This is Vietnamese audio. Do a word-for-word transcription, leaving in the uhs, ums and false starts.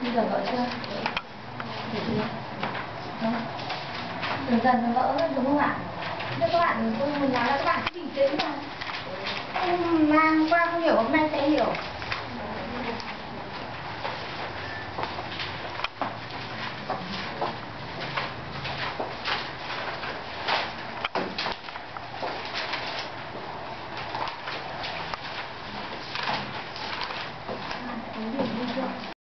Bây giờ vỡ chưa? Được chưa? Không? Dần dần nó vỡ đúng không ạ? Thế các bạn, tôi muốn nói là các bạn cứ bình tĩnh thôi. Mang qua không hiểu hôm nay sẽ hiểu.